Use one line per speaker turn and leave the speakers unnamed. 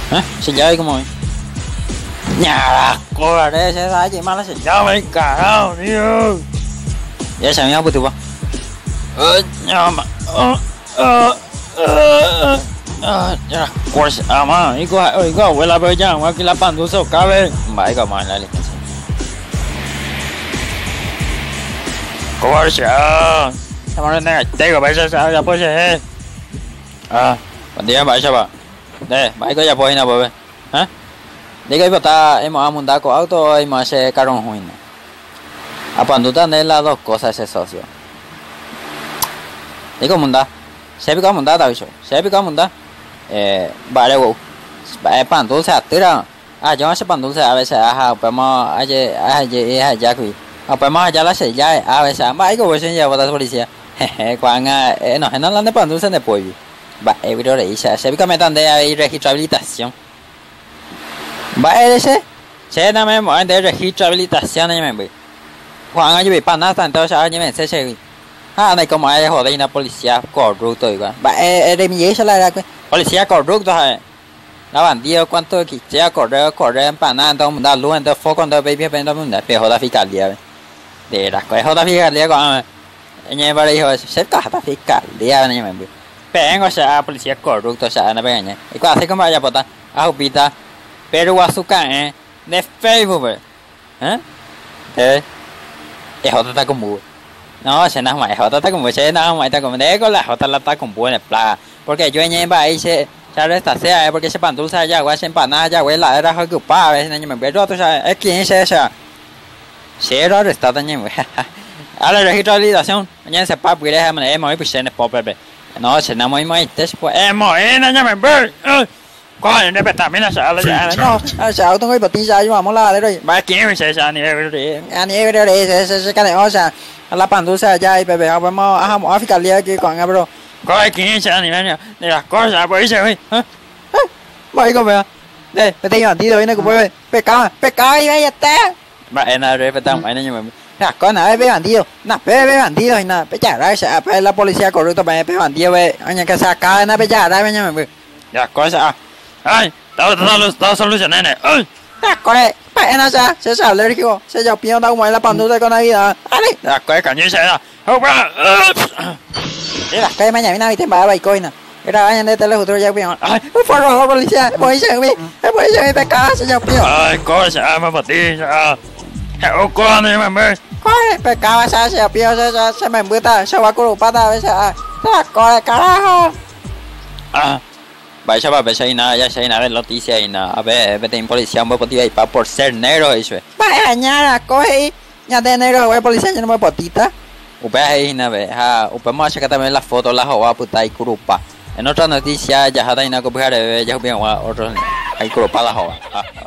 Se llama como nhà la cobarde se da chị mala se llama el carajo tío ya se me ha puesto llama ya course ama iko abuela pero ya aquí la panduso cabe vai ka man la licencia course Cảm ơn đây của bạn sao ya pues buen día bạn sao đây bạn có ya pues nào bố hả đi cái bata em mau montar con auto y más se carro ruin apanduta de las dos cosas ese socio digo montar se pica montar tao se pica montar vale wow pan dulce atira yo se pan dulce a veces podemos ayer ya que podemos ya la se ya a veces más que voy a ya botar policía cuando no la de pan dulce de pollo va video de ella se pica metan de ahí registrabilitación va ese se na me mo de registrabilitación ni me cuando yo vi pan nada entonces yo me se này como hay joder una policía corrupto igual va de mi esa la policía corrupto hay la bandido cuánto que ya correr empanada todo mundo luz entonces foco entonces baby vendo mundo pero joder fiscalía de la cosa joder fiscalía con ñe para hijo cerca hasta fiscalía ni me pero o sea policía corrupto o sea no pequeña y cuando hace como vaya pota a hospital pero azúcar de Facebook es joder está como no se nada más joder está como se nada más está como de con la joder la está con buena plaga porque yo ñe va ahí se resta sea porque se pan dulce allá güey se empanada allá güey la era que pa a veces no me veo tú sabes es quién es esa cero está también güey a la registralización ñe se pa pues es muy pues en pop no se nada más después muy no me veo coi nó phải tạm biến là sợ là dạ nó sợ tôi nghĩ bật tin ra nhưng mà muốn la đấy rồi ba kiếm mình sẽ sợ này anh ấy đây sẽ cái này ó sao là pan tôi sẽ dai về học mà ham Africa kia còn nghe bro coi kiếm sợ này nè đây là có sợ bởi sao hả vậy có vậy đây phải tin đi rồi nó cũng vậy phải coi vậy ta bạn em là rồi phải tạm vậy nhưng mà nè có nãy bé bạn đi đâu nè bé bạn đi rồi nè phải trả ra sẽ phải là policia của tôi bé bạn đi vậy anh cái sao cái nó phải trả ra nhưng mà dạ có sao ay tao solucioné này có đấy phải nó sao sẽ sao lấy cái sẽ dọc biển đâu ngoài là bằng tôi con này à đấy cái cảm giác là không ba đấy là cái máy nhà nào thì bà bày coi nè cái đó anh đây tao lấy hồ tôi dọc biển phải rồi policia phải cá sẽ dọc biển có sao mà bật đi sao heo con này mà mày có phải cá sao sẽ dọc biển sẽ mày bữa ta sao qua cô ba ta phải sao có cá Vaya va a ser nada, ya se nada de noticia y nada. A ver, vete en policía, me podía ir por ser negro eso. Vaya, ñara, coge, ya de negro, voy a policía, ya no me potita. Upe ahí na ve, vamos a checar también las fotos, las joa puta y curupa. En otra noticia, ya está ahí na copiar, ya bien otro, hay curupa la joa.